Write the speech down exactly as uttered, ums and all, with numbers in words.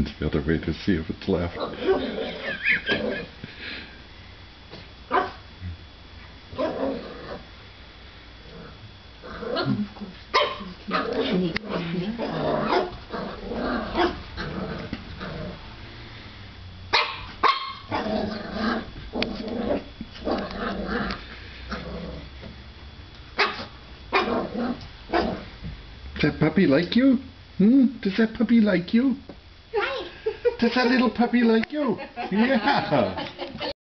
turns the other way to see if it's left. Does that puppy like you? Hmm? Does that puppy like you? Does that little puppy like you? Yeah.